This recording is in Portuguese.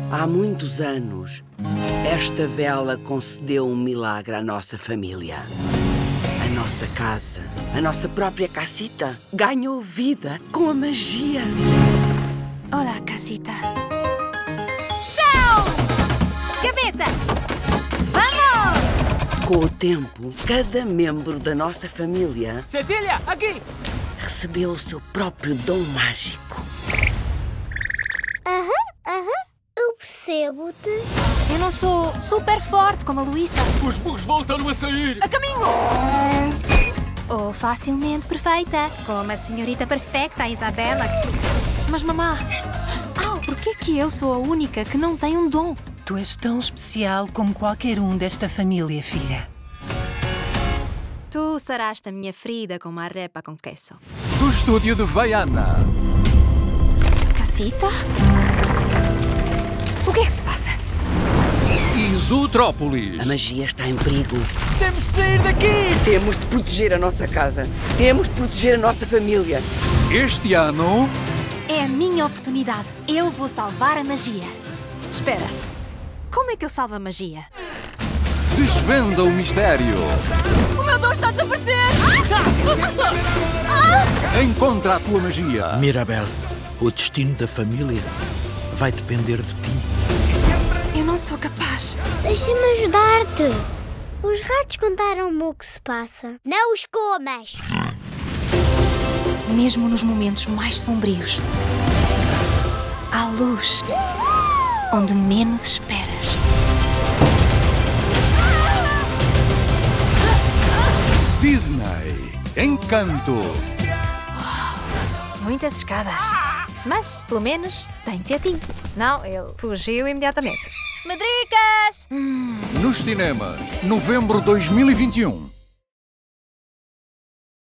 Há muitos anos, esta vela concedeu um milagre à nossa família. A nossa casa, a nossa própria casita, ganhou vida com a magia. Olá, casita. Chão! Gavetas! Vamos! Com o tempo, cada membro da nossa família... Cecília, aqui! ...recebeu o seu próprio dom mágico. Eu percebo-te. Eu não sou super forte como a Luísa. Os bugs voltaram a sair! A caminho! Ou facilmente perfeita, como a senhorita perfeita, a Isabela. Mas, mamá, porquê que eu sou a única que não tem um dom? Tu és tão especial como qualquer um desta família, filha. Tu serás a minha ferida com uma arepa com queso. Do estúdio de Vaiana. Casita? O que é que se passa? Isotrópolis. A magia está em perigo. Temos de sair daqui! Temos de proteger a nossa casa. Temos de proteger a nossa família. Este ano... É a minha oportunidade. Eu vou salvar a magia. Espera, como é que eu salvo a magia? Desvenda o mistério. O meu dom está a desaparecer! Encontra a tua magia. Mirabel, o destino da família vai depender de ti. Eu não sou capaz. Deixa-me ajudar-te. Os ratos contaram-me o que se passa. Não os comas! Mesmo nos momentos mais sombrios, há luz onde menos esperas. Disney. Encanto. Muitas escadas. Mas, pelo menos, tem-te a ti. Não, ele fugiu imediatamente. Madricas! Nos cinemas. Novembro 2021.